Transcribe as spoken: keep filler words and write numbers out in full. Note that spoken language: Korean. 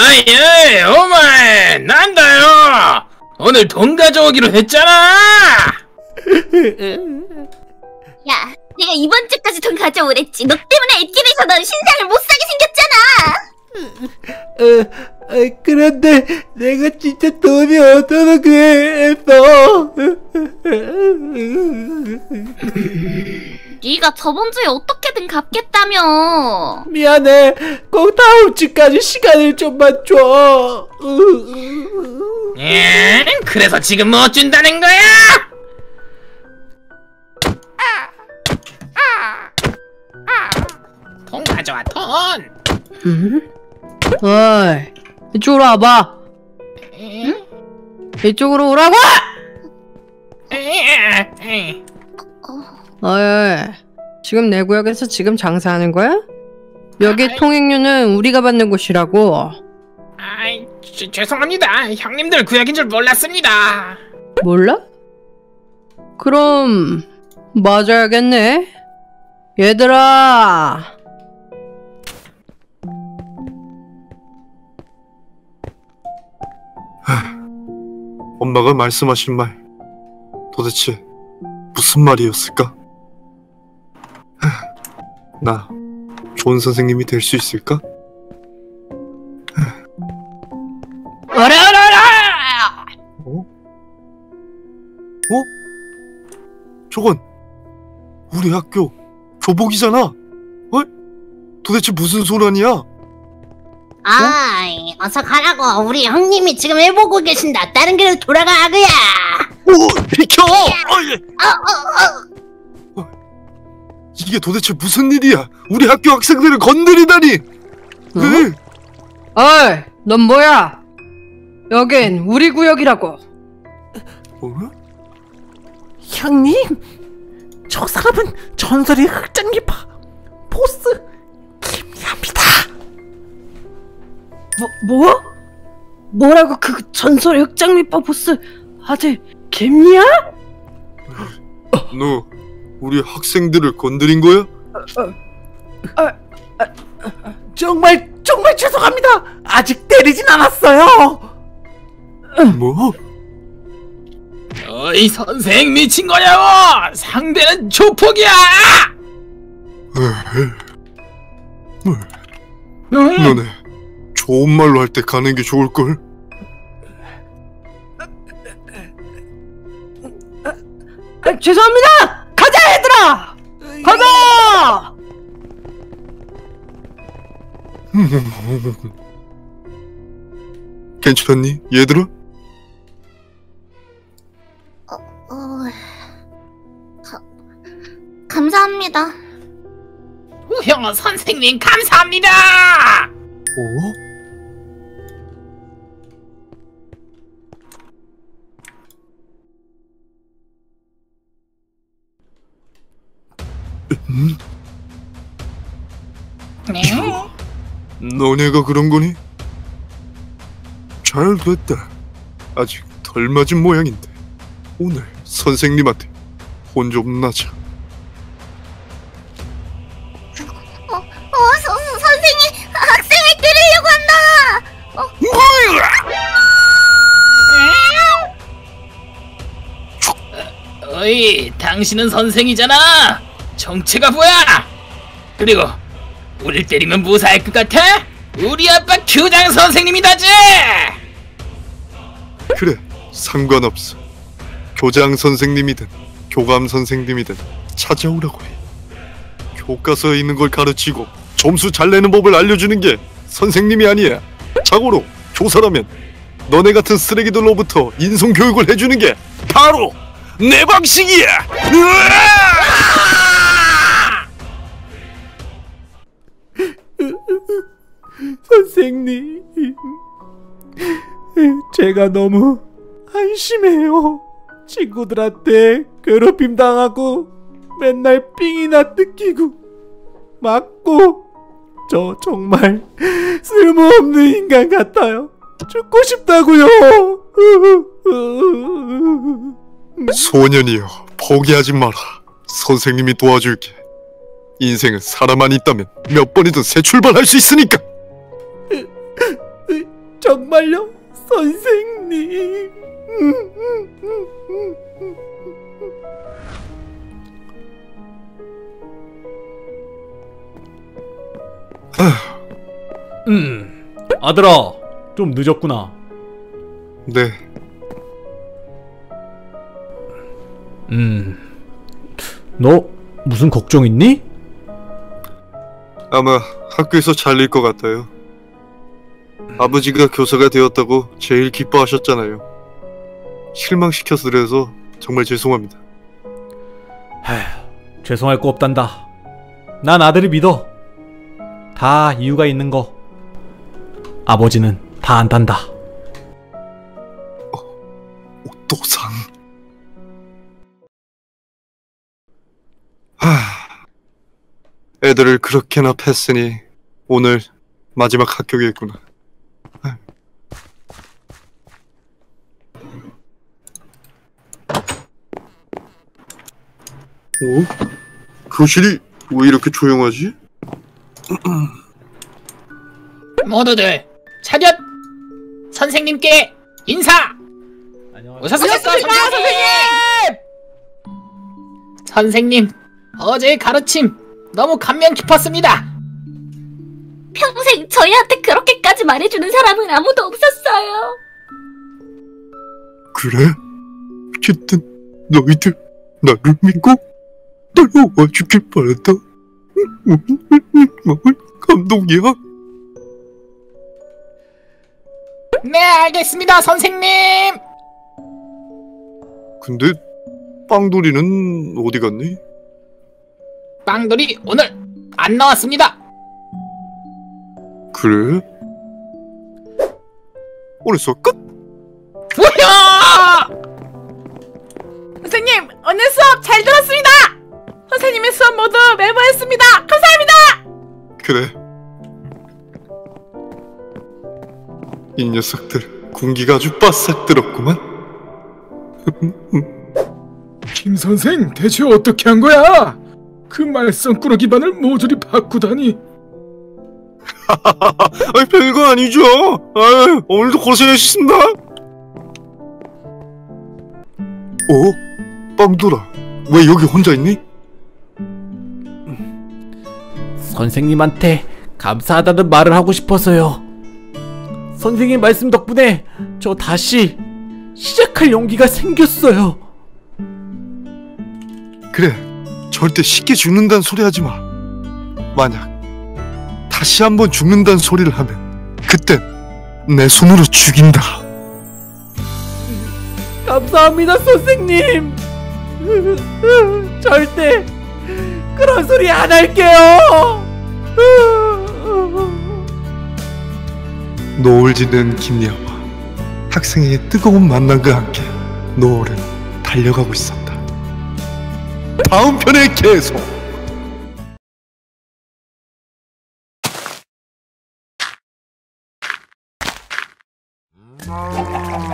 아이, 아이, 오마이, 난다요. 오늘 돈 가져오기로 했잖아. 야, 내가 이번 주까지 돈 가져오랬지. 너 때문에 애길에서 넌 신상을 못 사게 생겼잖아. 어, 어, 그런데 내가 진짜 돈이 없어서 그랬어. 네가 저번 주에 어떻게든 갚겠다며. 미안해. 꼭 다음 주까지 시간을 좀만 줘. 예? 그래서 지금 뭐 준다는 거야? 돈 가져와, 돈. 응? 어이, 이쪽으로 와봐. 응? 이쪽으로 오라고! 에이, 어이, 지금 내 구역에서 지금 장사하는 거야? 여기 아이. 통행료는 우리가 받는 곳이라고. 아이, 죄- 죄송합니다. 형님들 구역인 줄 몰랐습니다. 몰라? 그럼 맞아야겠네. 얘들아, 엄마가 말씀하신 말 도대체 무슨 말이었을까? 나 좋은 선생님이 될 수 있을까? 어라라라! 어? 어? 저건 우리 학교 교복이잖아. 어? 도대체 무슨 소란이야? 아이, 어서 가라고. 우리 형님이 지금 해보고 계신다. 다른 길로 돌아가, 아그야. 오! 비켜! 어, 예. 어, 어, 어. 이게 도대체 무슨 일이야? 우리 학교 학생들을 건드리다니! 어? 으, 어이, 넌 뭐야? 여긴 우리 구역이라고. 어? 형님, 저 사람은 전설의 흑장기파 보스 김미합니다. 뭐, 뭐? 뭐라고? 그 전설의 흑장미파 보스 아들 겜니야? 너 우리 학생들을 건드린 거야? 정말 정말 죄송합니다. 아직 때리진 않았어요. 뭐? 어이, 선생 미친 거냐고! 상대는 조폭이야! 뭐? 응? 너네 좋은 말로 할 때 가는 게 좋을걸? 아, 죄송합니다. 가자 얘들아. 가자. 괜찮니, 얘들아? 어, 가, 감사합니다. 우형 선생님 감사합니다! 어? 음? 네? 너네가 그런 거니? 잘 됐다. 아직 덜 맞은 모양인데 오늘 선생님한테 혼 좀 나자. 어, 어, 서, 서, 선생님, 학생을 때리려고 한다. 어, 어이, 당신은 선생이잖아. 정체가 뭐야? 그리고 우릴 때리면 무사할 것 같아? 우리 아빠 교장 선생님이다지. 그래, 상관없어. 교장 선생님이든 교감 선생님이든 찾아오라고 해. 교과서에 있는 걸 가르치고 점수 잘 내는 법을 알려주는 게 선생님이 아니야. 자고로 교사라면 너네 같은 쓰레기들로부터 인성교육을 해주는 게 바로 내 방식이야. 선생님, 제가 너무 한심해요. 친구들한테 괴롭힘 당하고 맨날 삥이나 뜯기고 맞고 저 정말 쓸모없는 인간 같아요. 죽고 싶다고요. 소년이여, 포기하지 마라. 선생님이 도와줄게. 인생은 사람만 있다면 몇 번이든 새 출발할 수 있으니까. 정말요, 선생님. 음, 아들아, 좀 늦었구나. 네. 음, 너 무슨 걱정 있니? 아마 학교에서 잘릴 것 같아요. 아버지가 교사가 되었다고 제일 기뻐하셨잖아요. 실망시켜서 그래서 정말 죄송합니다. 에휴, 죄송할 거 없단다. 난 아들을 믿어. 다 이유가 있는 거 아버지는 다 안단다. 오토상. 하... 애들을 그렇게나 팼으니 오늘 마지막 합격이겠구나. 어? 교실이 왜 이렇게 조용하지? 모두들 차렷! 선생님께 인사! 오셨습니까, 선생님! 선생님, 어제의 가르침 너무 감명 깊었습니다. 평생 저희한테 그렇게까지 말해주는 사람은 아무도 없었어요. 그래? 어쨌든 너희들 나를 믿고 따라와 주길 바란다. 감동이야. 네, 알겠습니다, 선생님. 근데 빵돌이는 어디 갔니? 빵돌이 오늘 안 나왔습니다. 그래? 오늘 수업 끝? 뭐야! 선생님, 오늘 수업 잘 들었습니다. 선생님의 수업 모두 메모했습니다. 감사합니다. 그래. 이 녀석들 군기가 아주 바싹 들었구만. 김 선생, 대체 어떻게 한 거야? 그 말썽꾸러 기반을 모조리 바꾸다니. 아니 별거 아니죠. 아유, 오늘도 고생하셨습니다. 어? 빵돌아, 왜 여기 혼자 있니? 선생님한테 감사하다는 말을 하고 싶어서요. 선생님 말씀 덕분에 저 다시 시작할 용기가 생겼어요. 그래, 절대 쉽게 죽는다는 소리 하지 마. 만약 다시 한번 죽는다는 소리를 하면 그땐 내 손으로 죽인다. 감사합니다, 선생님. 절대 그런 소리 안 할게요. 노을 지는 김야와 학생의 뜨거운 만남과 함께 노을은 달려가고 있었다. 다음 편에 계속. 음.